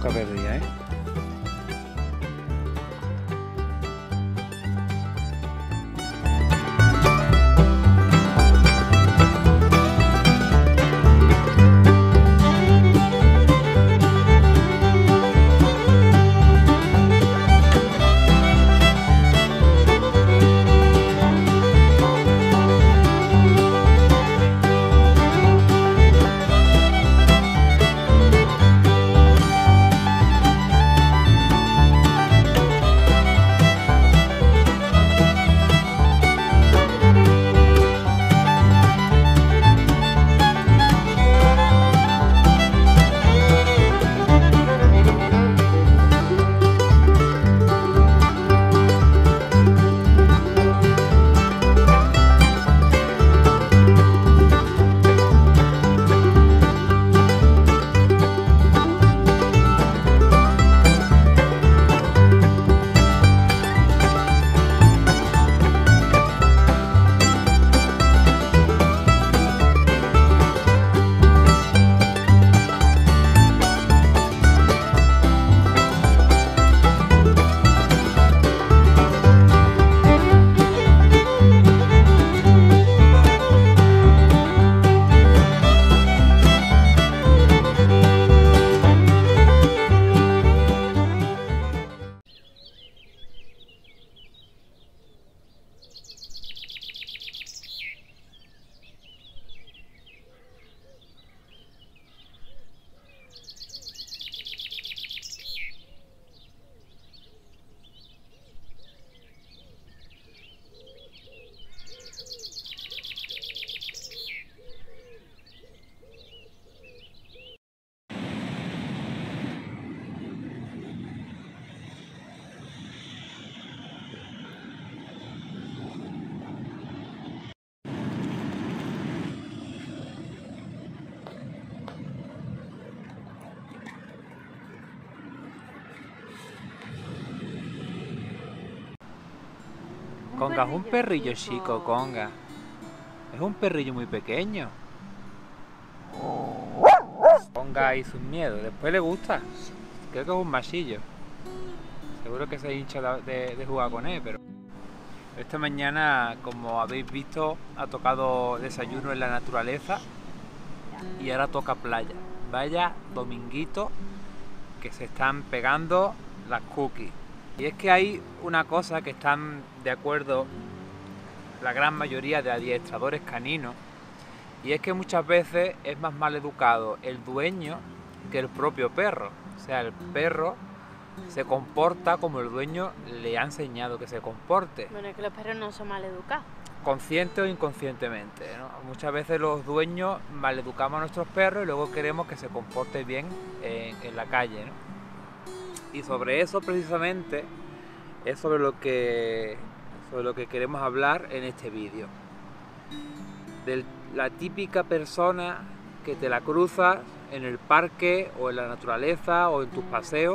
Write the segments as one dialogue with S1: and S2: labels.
S1: poca perdida, ¿eh? Conga es un perrillo chico, Conga. Es un perrillo muy pequeño. Conga y sus miedos. Después le gusta. Creo que es un machillo. Seguro que se hincha de jugar con él, pero... Esta mañana, como habéis visto, ha tocado desayuno en la naturaleza y ahora toca playa. Vaya dominguito que se están pegando las cookies. Y es que hay una cosa que están de acuerdo la gran mayoría de adiestradores caninos, y es que muchas veces es más mal educado el dueño que el propio perro. O sea, el perro se comporta como el dueño le ha enseñado que se comporte.
S2: Bueno, es que los perros no son mal educados.
S1: Consciente o inconscientemente, ¿no? Muchas veces los dueños maleducamos a nuestros perros y luego queremos que se comporte bien en la calle, ¿no? Y sobre eso precisamente es sobre lo que queremos hablar en este vídeo. De la típica persona que te la cruzas en el parque o en la naturaleza o en tus paseos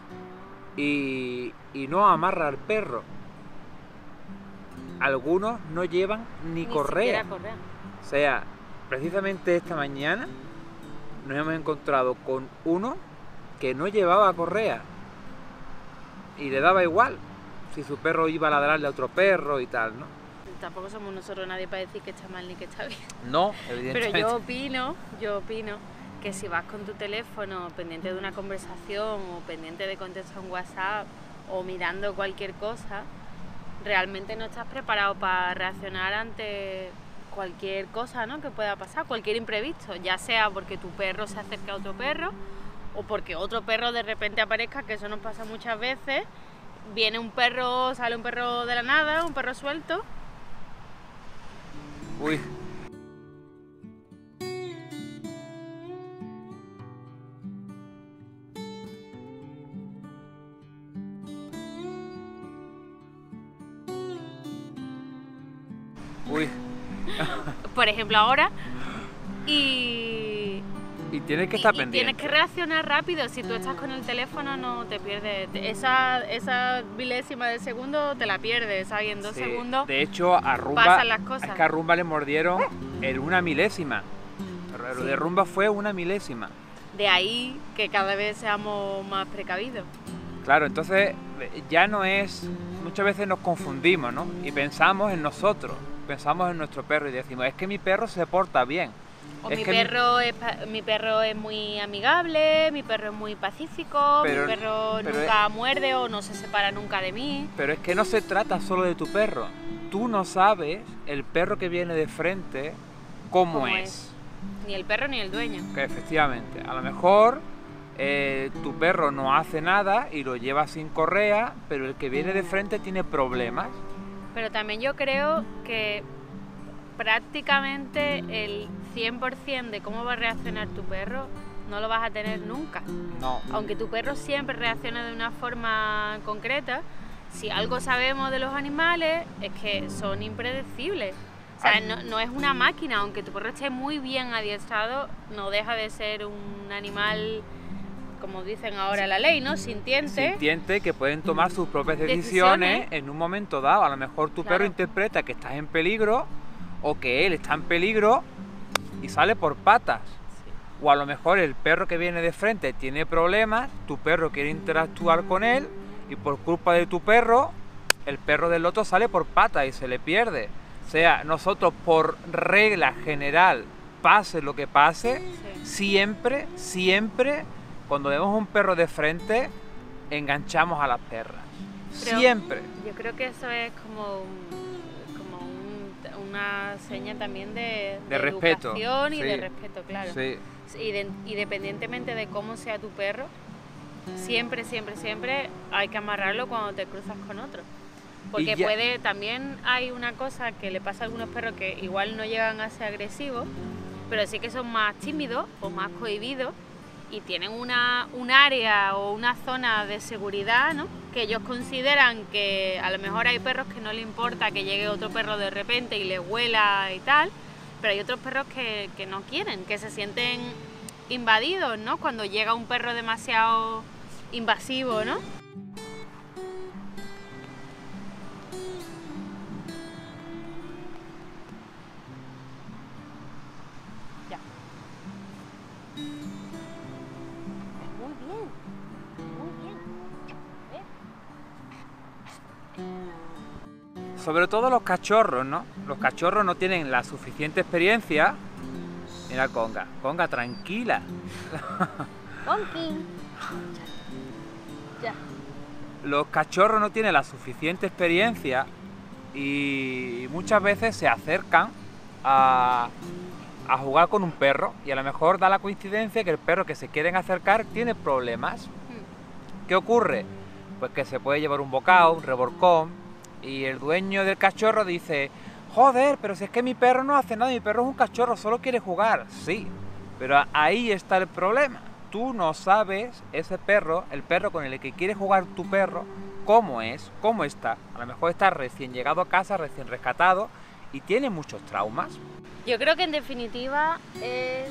S1: y no amarra al perro. Algunos no llevan ni correa. O sea, precisamente esta mañana nos hemos encontrado con uno que no llevaba correa y le daba igual si su perro iba a ladrarle a otro perro y tal, ¿no?
S2: Tampoco somos nosotros nadie para decir que está mal ni que está bien.
S1: No, evidentemente.
S2: Pero yo opino que si vas con tu teléfono pendiente de una conversación o pendiente de contestar un WhatsApp o mirando cualquier cosa, realmente no estás preparado para reaccionar ante cualquier cosa, ¿no?, que pueda pasar, cualquier imprevisto, ya sea porque tu perro se acerque a otro perro o porque otro perro de repente aparezca, que eso nos pasa muchas veces. Viene un perro, sale un perro de la nada, un perro suelto.
S1: Uy. Uy.
S2: Por ejemplo, ahora.
S1: Y tienes que estar pendiente.
S2: Tienes que reaccionar rápido. Si tú estás con el teléfono no te pierdes. Esa milésima de segundo te la pierdes, ¿sabes? Y en 2 segundos
S1: de hecho, a Rumba,
S2: pasan las cosas.
S1: Es que a Rumba le mordieron en 1 milésima. Lo de Rumba fue 1 milésima.
S2: De ahí que cada vez seamos más precavidos.
S1: Claro, entonces ya no es... Muchas veces nos confundimos, ¿no? Y pensamos en nosotros, pensamos en nuestro perro y decimos, es que mi perro se porta bien.
S2: O
S1: Es
S2: mi
S1: que
S2: perro es muy amigable, mi perro es muy pacífico,
S1: Pero-
S2: mi perro
S1: pero
S2: nunca muerde o no se separa nunca de mí.
S1: Pero es que no se trata solo de tu perro. Tú no sabes el perro que viene de frente cómo
S2: ¿Cómo
S1: es.
S2: Ni el perro ni el dueño.
S1: Que efectivamente, a lo mejor tu perro no hace nada y lo lleva sin correa, pero el que viene de frente tiene problemas.
S2: Pero también yo creo que prácticamente el 100% de cómo va a reaccionar tu perro no lo vas a tener nunca.
S1: No.
S2: Aunque tu perro siempre reaccione de una forma concreta, si algo sabemos de los animales es que son impredecibles. O sea, no es una máquina, aunque tu perro esté muy bien adiestrado, no deja de ser un animal, como dicen ahora la ley, ¿no? Sintiente.
S1: Sintiente, que pueden tomar sus propias decisiones en un momento dado. A lo mejor tu perro
S2: Claro.
S1: interpreta que estás en peligro o que él está en peligro y sale por patas. O a lo mejor el perro que viene de frente tiene problemas, tu perro quiere interactuar con él y por culpa de tu perro, el perro del otro sale por patas y se le pierde. O sea, nosotros por regla general, pase lo que pase,
S2: Sí.
S1: siempre, cuando vemos un perro de frente, enganchamos a las perras.
S2: Pero
S1: Siempre.
S2: Yo creo que eso es una seña también de
S1: respeto,
S2: educación y
S1: sí.
S2: de respeto, claro.
S1: Sí.
S2: Independientemente de cómo sea tu perro, siempre hay que amarrarlo cuando te cruzas con otro. Porque
S1: Y ya-
S2: también hay una cosa que le pasa a algunos perros que igual no llegan a ser agresivos, pero sí que son más tímidos o más cohibidos y tienen un área o una zona de seguridad, ¿no? Que ellos consideran que a lo mejor hay perros que no le importa que llegue otro perro de repente y les huela y tal, pero hay otros perros que no quieren, que se sienten invadidos, ¿no? Cuando llega un perro demasiado invasivo, ¿no? Ya. Muy bien, muy bien.
S1: Sobre todo los cachorros, ¿no? Los cachorros no tienen la suficiente experiencia. Mira Conga, Conga, tranquila.
S2: Conky. Ya.
S1: Los cachorros no tienen la suficiente experiencia y muchas veces se acercan a jugar con un perro y a lo mejor da la coincidencia que el perro que se quieren acercar tiene problemas. ¿Qué ocurre? Pues que se puede llevar un bocado, un reborcón y el dueño del cachorro dice: joder, pero si es que mi perro no hace nada, mi perro es un cachorro, solo quiere jugar. Sí, pero ahí está el problema. Tú no sabes ese perro, el perro con el que quiere jugar tu perro, cómo es, cómo está. A lo mejor está recién llegado a casa, recién rescatado y tiene muchos traumas.
S2: Yo creo que en definitiva es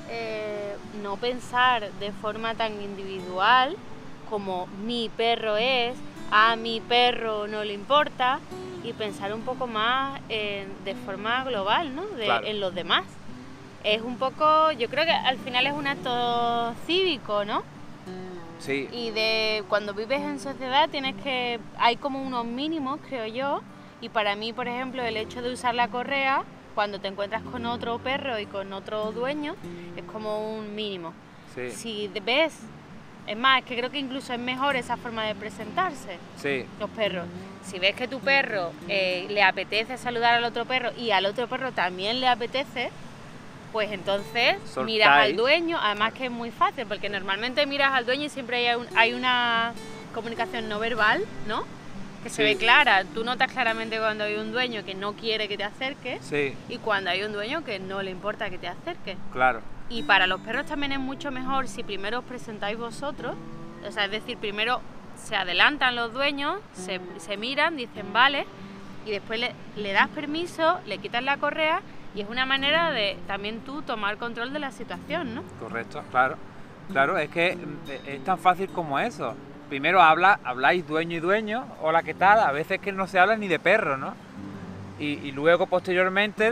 S2: no pensar de forma tan individual como mi perro es, a mi perro no le importa, y pensar un poco más de forma global, ¿no?
S1: Claro.
S2: En los demás. Es un poco, yo creo que al final es un acto cívico, ¿no?
S1: Sí,
S2: Y cuando vives en sociedad hay como unos mínimos, creo yo, y para mí, por ejemplo, el hecho de usar la correa, cuando te encuentras con otro perro y con otro dueño, es como un mínimo.
S1: sí,
S2: Si ves, es más, es que creo que incluso es mejor esa forma de presentarse,
S1: sí,
S2: los perros. Si ves que tu perro le apetece saludar al otro perro y al otro perro también le apetece, pues entonces
S1: Soltáis.
S2: miras al dueño, además que es muy fácil, porque normalmente miras al dueño y siempre hay una comunicación no verbal, ¿no? Que se
S1: Sí.
S2: ve clara. Tú notas claramente cuando hay un dueño que no quiere que te acerques
S1: sí,
S2: y cuando hay un dueño que no le importa que te acerques.
S1: claro.
S2: Y para los perros también es mucho mejor si primero os presentáis vosotros, o sea, es decir, primero se adelantan los dueños, se miran, dicen vale, y después le das permiso, le quitas la correa, y es una manera de también tú tomar control de la situación, ¿no?
S1: Correcto, claro. Claro, es que es tan fácil como eso. Primero habláis dueño y dueño, hola, ¿qué tal? A veces que no se habla ni de perro, ¿no? Y luego, posteriormente,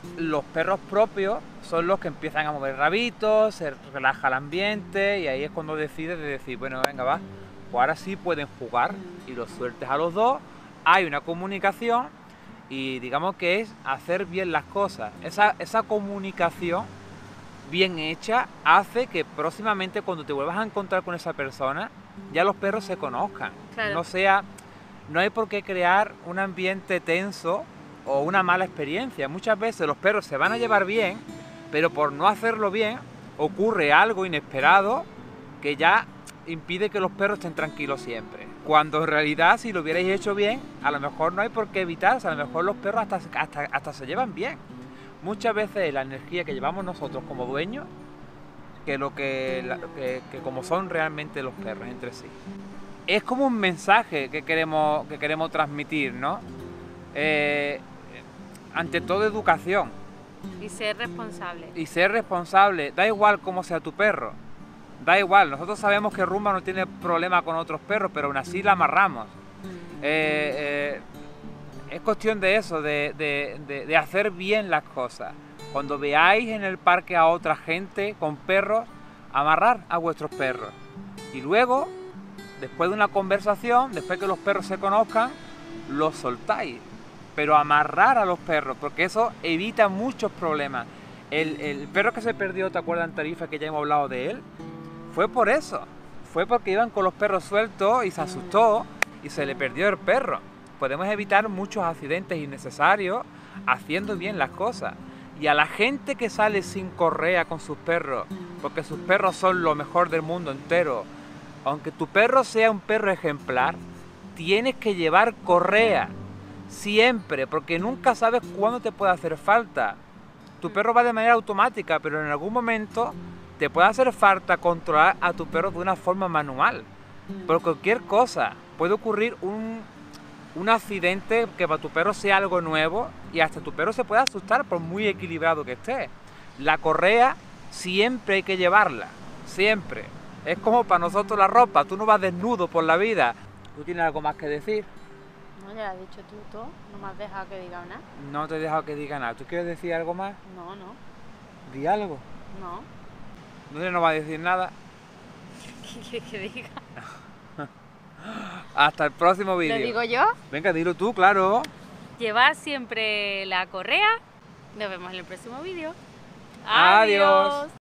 S1: los perros propios son los que empiezan a mover rabitos, se relaja el ambiente y ahí es cuando decides de decir, bueno, venga, va, pues ahora sí pueden jugar y los sueltes a los dos, hay una comunicación y digamos que es hacer bien las cosas. Esa comunicación bien hecha hace que próximamente cuando te vuelvas a encontrar con esa persona, ya los perros se conozcan.
S2: Claro.
S1: No hay por qué crear un ambiente tenso o una mala experiencia. Muchas veces los perros se van a llevar bien, pero por no hacerlo bien ocurre algo inesperado que ya impide que los perros estén tranquilos siempre. Cuando en realidad si lo hubierais hecho bien, a lo mejor no hay por qué evitarse, a lo mejor los perros hasta se llevan bien. Muchas veces la energía que llevamos nosotros como dueños que como son realmente los perros entre sí. Es como un mensaje que queremos transmitir, ¿no? Ante todo educación.
S2: Y ser responsable.
S1: Y ser responsable. Da igual cómo sea tu perro. Da igual. Nosotros sabemos que Rumba no tiene problema con otros perros, pero aún así la amarramos. Es cuestión de eso, de hacer bien las cosas. Cuando veáis en el parque a otra gente con perros, amarrar a vuestros perros. Y luego, después de una conversación, después que los perros se conozcan, los soltáis. Pero amarrar a los perros, porque eso evita muchos problemas. El perro que se perdió, ¿te acuerdas en Tarifa que ya hemos hablado de él? Fue por eso. Fue porque iban con los perros sueltos y se asustó y se le perdió el perro. Podemos evitar muchos accidentes innecesarios haciendo bien las cosas. Y a la gente que sale sin correa con sus perros, porque sus perros son lo mejor del mundo entero, aunque tu perro sea un perro ejemplar, tienes que llevar correa. Siempre, porque nunca sabes cuándo te puede hacer falta. Tu perro va de manera automática, pero en algún momento te puede hacer falta controlar a tu perro de una forma manual. Por cualquier cosa. Puede ocurrir un accidente que para tu perro sea algo nuevo y hasta tu perro se puede asustar por muy equilibrado que esté. La correa siempre hay que llevarla. Siempre. Es como para nosotros la ropa. Tú no vas desnudo por la vida. ¿Tú tienes algo más que decir?
S2: No, ya lo has dicho tú todo, no me has dejado que diga nada.
S1: No te he dejado que diga nada. ¿Tú quieres decir algo más?
S2: No, no,
S1: Di algo.
S2: no.
S1: No va a decir nada.
S2: ¿Qué quieres que diga?
S1: Hasta el próximo vídeo.
S2: ¿Lo digo yo?
S1: Venga, dilo tú, claro.
S2: Llevad siempre la correa. Nos vemos en el próximo vídeo.
S1: Adiós.